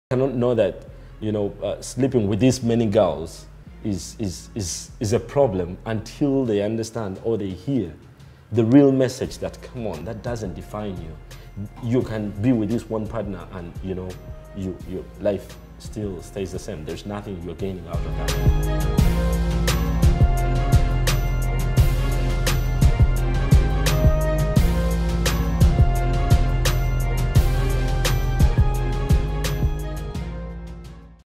Cannot know that, you know, sleeping with these many girls is a problem until they understand or they hear the real message that, come on, that doesn't define you. You can be with this one partner and, you know, your life still stays the same. There's nothing you're gaining out of that.